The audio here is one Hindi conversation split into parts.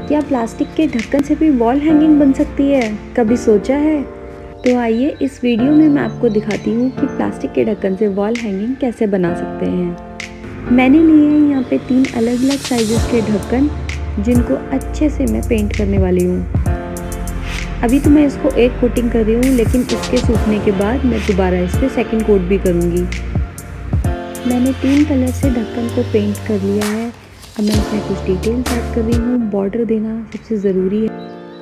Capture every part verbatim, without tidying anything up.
क्या प्लास्टिक के ढक्कन से भी वॉल हैंगिंग बन सकती है? कभी सोचा है? तो आइए इस वीडियो में मैं आपको दिखाती हूँ कि प्लास्टिक के ढक्कन से वॉल हैंगिंग कैसे बना सकते हैं। मैंने लिए हैं यहाँ पे तीन अलग अलग साइजेस के ढक्कन, जिनको अच्छे से मैं पेंट करने वाली हूँ। अभी तो मैं इसको एक कोटिंग कर रही हूँ, लेकिन इसके सूखने के बाद मैं दोबारा इस पर सेकेंड कोट भी करूँगी। मैंने तीन कलर से ढक्कन को पेंट कर लिया है। अब मैं इसमें कुछ डिटेल्स ऐड कर रही हूँ। बॉर्डर देना सबसे ज़रूरी है।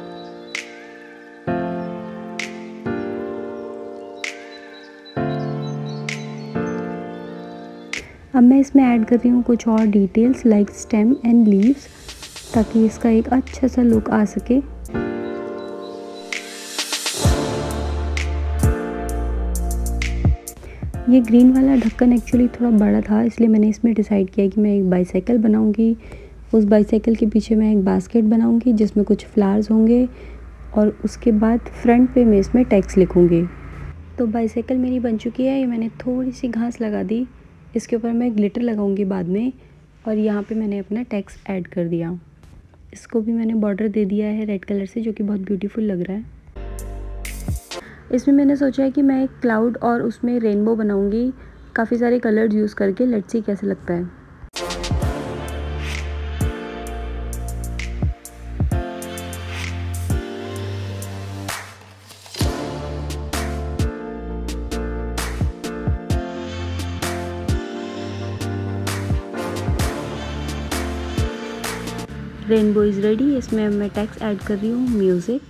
अब मैं इसमें ऐड कर रही हूँ कुछ और details like stem and leaves, ताकि इसका एक अच्छा सा लुक आ सके। ये ग्रीन वाला ढक्कन एक्चुअली थोड़ा बड़ा था, इसलिए मैंने इसमें डिसाइड किया कि मैं एक बाईसाइकिल बनाऊंगी। उस बाईसाइकिल के पीछे मैं एक बास्केट बनाऊंगी जिसमें कुछ फ्लावर्स होंगे, और उसके बाद फ्रंट पे मैं इसमें टेक्स्ट लिखूंगी। तो बाईसाइकिल मेरी बन चुकी है। ये मैंने थोड़ी सी घास लगा दी, इसके ऊपर मैं ग्लिटर लगाऊंगी बाद में, और यहाँ पे मैंने अपना टेक्स्ट ऐड कर दिया। इसको भी मैंने बॉर्डर दे दिया है रेड कलर से, जो कि बहुत ब्यूटीफुल लग रहा है। इसमें मैंने सोचा है कि मैं एक क्लाउड और उसमें रेनबो बनाऊंगी, काफ़ी सारे कलर्स यूज़ करके। लेट्स सी कैसे लगता है। Rainbow is ready. इसमें मैं टेक्स्ट ऐड कर रही हूँ म्यूज़िक।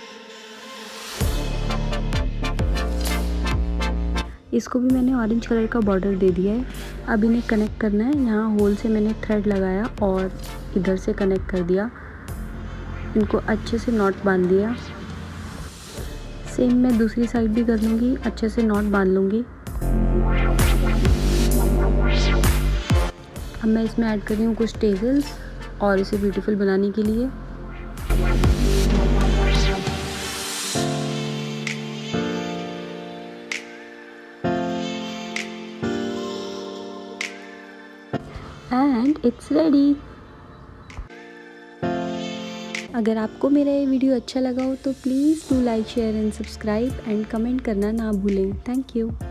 इसको भी मैंने ऑरेंज कलर का बॉर्डर दे दिया है। अब इन्हें कनेक्ट करना है। यहाँ होल से मैंने थ्रेड लगाया और इधर से कनेक्ट कर दिया। इनको अच्छे से नॉट बांध दिया। सेम मैं दूसरी साइड भी कर लूँगी, अच्छे से नॉट बांध लूँगी। अब मैं इसमें ऐड कर रही हूँ कुछ टेजल्स, और इसे ब्यूटीफुल बनाने के लिए। And it's ready. अगर आपको मेरा ये वीडियो अच्छा लगा हो तो please do like, share and subscribe, and comment करना ना भूलें। Thank you.